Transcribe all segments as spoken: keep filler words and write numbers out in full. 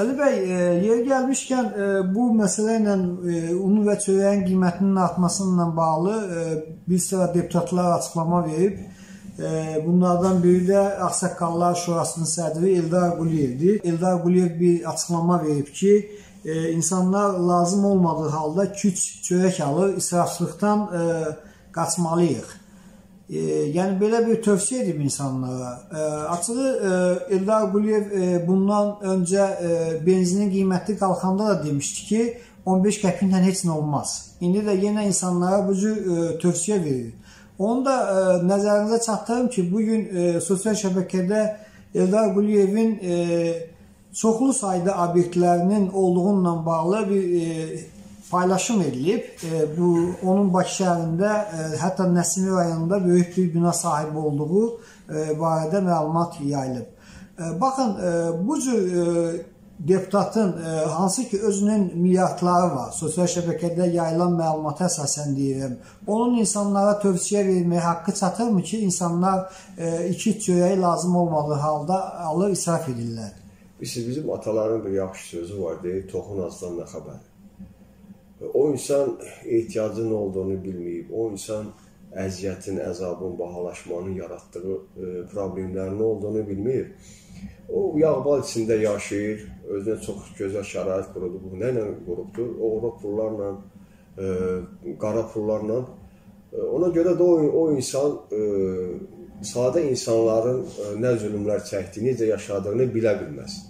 Əli bəy, yer gəlmişkən bu məsələ ilə un və çörəyin qiymətinin artmasıyla bağlı bir sıra deputatlar açıqlama verib. Bunlardan biri də Ağsaqqallar Şurasının sədri Eldar Quliyevdir. Eldar Quliyev bir açıqlama verib ki, insanlar lazım olmadığı halda küç çörək alır, israfçılıqdan qaçmalıyıq. Yəni, belə bir tövsiyə edib insanlara. Açığı, Eldar Quliyev bundan öncə benzinin qiyməti qalxanda da demişdi ki, on beş qəpiklə heç nə olmaz. İndi də yenə insanlara bu cür tövsiyə verir. Onu da nəzərinizə çatdırım ki, bugün sosial şəbəkədə Eldar Quliyevin çoxlu sayda obyektlərinin olduğundan bağlı bir paylaşım edilib. Bu, onun Bakı şəhərində, hətta Nəsimi rayonunda böyük bir bina sahibi olduğu barədə məlumat yayılıb. Baxın, bu cür deputatın, hansı ki özünün milyardları var, sosial şəbəkədə yayılan məlumata əsasən deyirəm, onun insanlara tövsiyə verməyə haqqı çatırmı ki, insanlar iki çörəyi lazım olmadığı halda alır, israf edirlər? Bizim ataların bir yaxşı sözü var, deyir, toxun azdan nə xəbər? O insan ehtiyacın olduğunu bilməyib, o insan əziyyətin, əzabın, bahalaşmanın yaratdığı problemlərin olduğunu bilməyib. O yağbal içində yaşayır, özünə çox gözəl şərait qurudur. Bu nə ilə qurubdur? Oğru pullarla, qara pullarla. Ona görə də o insan sadə insanların nə zülümlər çəkdiyini, necə yaşadığını bilə bilməz.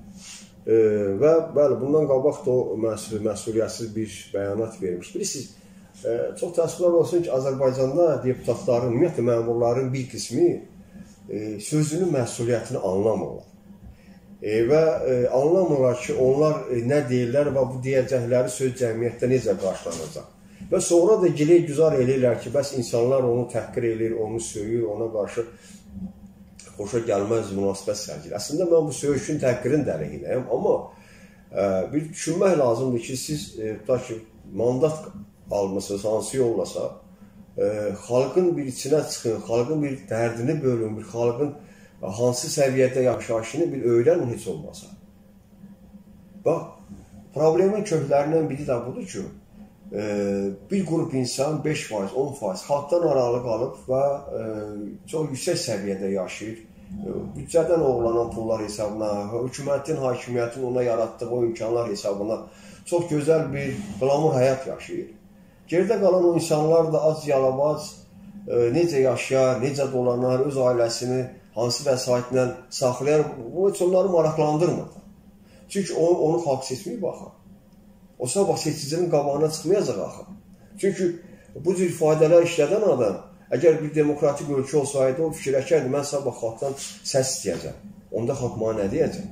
Və bəli, bundan qabaq da o məsuliyyətsiz bir bəyanat vermiş. Bilirsiniz, çox təəssüflər olsun ki, Azərbaycanda deputatların, ümumiyyətlə məmurların bir qismi sözünün məsuliyyətini anlamırlar. Və anlamırlar ki, onlar nə deyirlər və bu deyəcəkləri söz cəmiyyətdə necə qarşılanacaq. Və sonra da gilə güzar eləyirlər ki, bəs insanlar onu təhqir eləyir, onu söyür, ona qarşı xoşa gəlməz münasibət sərgilir. Əslində, mən bu söyüşün təhqirin dəliyinəyəm, amma bir düşünmək lazımdır ki, siz tutaq ki, mandat almışsınız, hansı yollasa, xalqın bir içinə çıxın, xalqın bir dərdini bölün, bir xalqın hansı səviyyədə yaşayışını bir öyrənin heç olmasa. Bax, problemin köklərindən biri də budur ki, bir qrup insan beş faiz, on faiz xalqdan aralı qalıb və çox yüksək səviyyədə yaşayır. Büdcədən oğlanan pullar hesabına, hökumətin, hakimiyyətin ona yaratdığı o imkanlar hesabına çox gözəl bir qlamur həyat yaşayır. Geridə qalan o insanlar da az yalavac, necə yaşayar, necə dolanar, öz ailəsini hansı vəsaitlə saxlayar, bu heç onları maraqlandırmır. Çünki onu xalq seçməyib baxır. O sabah seçicinin qabağına çıxmayacaq axı. Çünki bu cür ifadələr işlədən adam, əgər bir demokratik ölkə olsaydı, o fikirləşərdi, mən sabah xalqdan səs istəyəcəm. Onda xalq mənə nə deyəcək?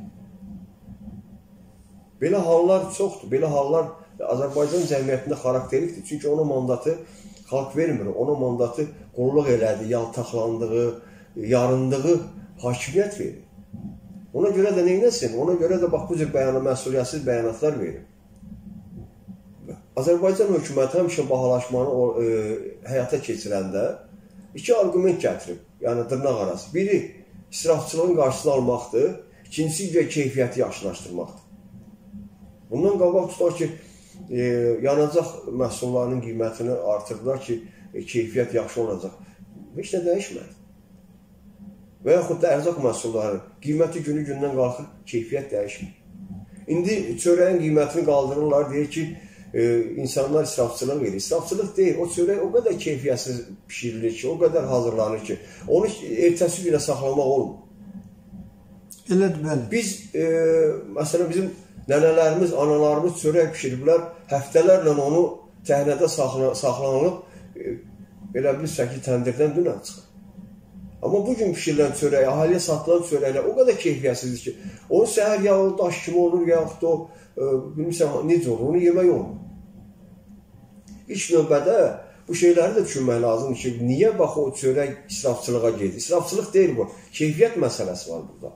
Belə hallar çoxdur. Belə hallar Azərbaycan cəmiyyətində xarakterikdir. Çünki ona mandatı xalq vermir. Ona mandatı qulluq elədi, yaltaqlandığı, yarındığı hakimiyyət verir. Ona görə də neynəsin? Ona görə də bax, bu cür məsuliyyətsiz bəyanatlar verir. Azərbaycan hökuməti həmişə bahalaşmanı həyata keçirəndə iki argument gətirib, yəni dırnaq arası. Biri, israfçılığın qarşısını almaqdır, ikincisi, keyfiyyəti yaxşılaşdırmaqdır. Bundan qabaq tutar ki, yanacaq məhsullarının qiymətini artırdılar ki, keyfiyyət yaxşı olacaq. Heç nə dəyişmədi. Və yaxud da ərzaq məhsulları qiyməti günü gündən qalxır, keyfiyyət dəyişmir. İndi çörəyin qiymətini qaldırırlar, deyir ki, insanlar israfçılıq verir. İsrafçılıq deyil, o çörək o qədər keyfiyyətsiz pişirilir ki, o qədər hazırlanır ki, onu ertəsi günə saxlamaq olmur. Elədir, bəli. Biz, məsələn, bizim nənələrimiz, analarımız çörək pişiriblər, həftələrlə onu təhnədə saxlanılıb, belə bilirsək ki, təndirdən dünən çıxır. Amma bugün pişirilən çörək, ahaliyə satılan çörəklər o qədər keyfiyyətsizdir ki, onun səhər ya o daş kimi olur, yaxud da o, bilmirsən, necə olur, onu yemək olmur. İlk növbədə bu şeyləri də düşünmək lazımdır ki, niyə bax o çörək israfçılığa gedir? İsrafçılıq deyil bu, keyfiyyət məsələsi var burada.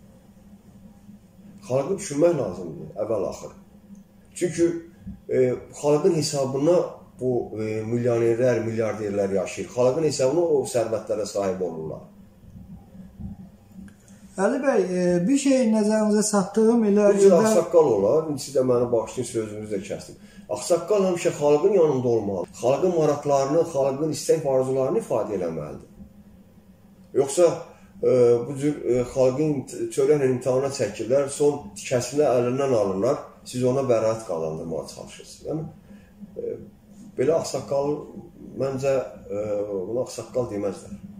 Xalqı düşünmək lazımdır, əvvəl-axır. Çünki xalqın hesabına bu milyonerlər, milyarderlər yaşayır. Xalqın hesabına o sərvətlərə sahib olurlar. Əli bəy, e, bir şey nəzərinizə çatdığım elə... Bu cür ağsaqqal olar, siz də məni bağışlayın, sözünüzü də kəsdim. Ağsaqqal həmişə xalqın yanında olmalı, xalqın maraqlarını, xalqın istək arzularını ifadə eləməlidir. Yoxsa e, bu cür e, xalqın çörəklə imtihana çəkirlər, son tikəsini əlindən alırlar, siz ona bəraət qazandırmağa çalışırsınız. Yəni, e, belə ağsaqqal, məncə e, buna ağsaqqal deməzlər.